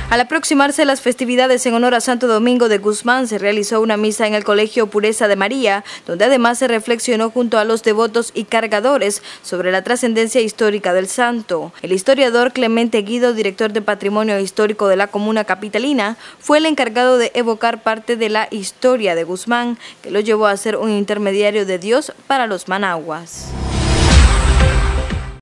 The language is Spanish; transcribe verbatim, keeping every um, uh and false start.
Al aproximarse las festividades en honor a Santo Domingo de Guzmán, se realizó una misa en el Colegio Pureza de María, donde además se reflexionó junto a los devotos y cargadores sobre la trascendencia histórica del santo. El historiador Clemente Guido, director de Patrimonio Histórico de la Comuna Capitalina, fue el encargado de evocar parte de la historia de Guzmán, que lo llevó a ser un intermediario de Dios para los managuas.